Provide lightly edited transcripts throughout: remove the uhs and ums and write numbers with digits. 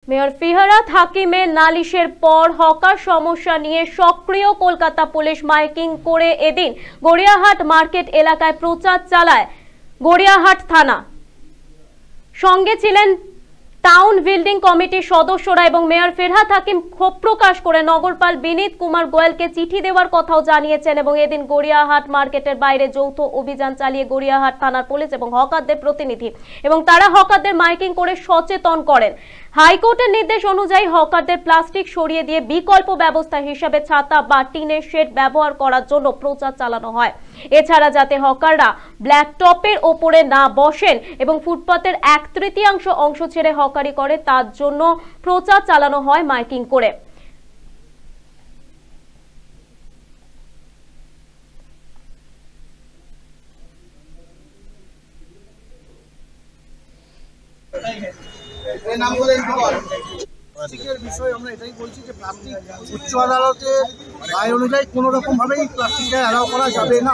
Mayor Firhad হাকিমের নালিশের পর hawker সমস্যা নিয়ে সক্রিয় কলকাতা পুলিশ মাইকিং করে এদিন গড়িয়াহাট মার্কেট এলাকায় প্রচার চালায় গড়িয়াহাট থানা। সঙ্গে ছিলেন টাউন বিল্ডিং কমিটির সদস্যরা এবং মেয়র ফিরহাদ হাকিম ক্ষোভ প্রকাশ করে নগরপাল বিনীত কুমার গোয়েলকে চিঠি দেওয়ার কথাও জানিয়েছেন এবং এদিন গড়িয়াহাট মার্কেটের বাইরে যৌথ অভিযান চালিয়ে গড়িয়াহাট থানার পুলিশ এবং হকারদের প্রতিনিধি এবং তারা হকারদের মাইকিং করে সচেতন করেন। হাইকোর্টের নির্দেশ অনুযায়ী হকারদের প্লাস্টিক সরিয়ে দিয়ে বিকল্প ব্যবস্থা হিসেবে ছাতা বা টিনের শেড ব্যবহার করার জন্য প্রচার চালানো হয়। এছাড়া যাতে হকাররা ব্ল্যাক টপের ওপরে না বসেন এবং ফুটপাতের 1/3 অংশ ছেড়ে হকারি করে তার জন্য প্রচার চালানো হয় মাইকিং করে। প্লাস্টিকের বিষয় আমরা এটাই বলছি যে প্লাস্টিক উচ্চ আদালতের রায় অনুযায়ী কোনো রকমভাবেই প্লাস্টিকটা অ্যালাউ করা যাবে না।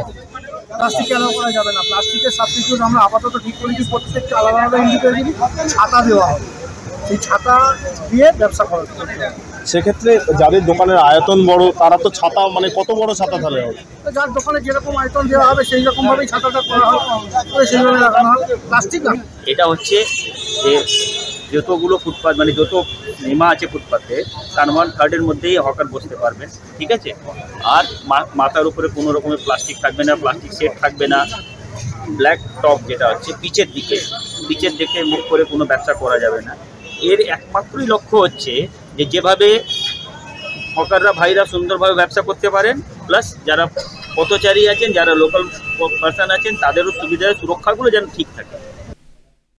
প্লাস্টিকের সাবস্টিটিউট আমরা আপাতত ঠিক করেছি প্রত্যেকটা আলাদা আলাদা ইন্ডিভিজুয়ালি ছাতা দেওয়া হবে, সেই ছাতা দিয়ে ব্যবসা করা হবে। সেক্ষেত্রে যাদের দোকানের আয়তন বড় তারা তো ছাতা মানে কত বড় ছাতা তাহলে হবে? যার দোকানে যেরকম আয়তন দেওয়া হবে সেই রকমভাবেই ছাতাটা করা হবে, সেইভাবে লাগানো হবে। প্লাস্টিক না, এটা হচ্ছে যে যতগুলো ফুটপাথ মানে যত সীমা আছে ফুটপাথে তার 1/3 মধ্যেই হকার বসতে পারবেন, ঠিক আছে। আর মাথার উপরে কোনো রকমের প্লাস্টিক থাকবে না, প্লাস্টিক সেট থাকবে না। ব্ল্যাক টপ যেটা হচ্ছে পিচের দিকে মুখ করে কোনো ব্যবসা করা যাবে না। এর একমাত্রই লক্ষ্য হচ্ছে যে যেভাবে হকাররা ভাইরা সুন্দরভাবে ব্যবসা করতে পারেন, প্লাস যারা পথচারী আছেন, যারা লোকাল পার্সন আছেন তাদেরও সুবিধা সুরক্ষাগুলো যেন ঠিক থাকে।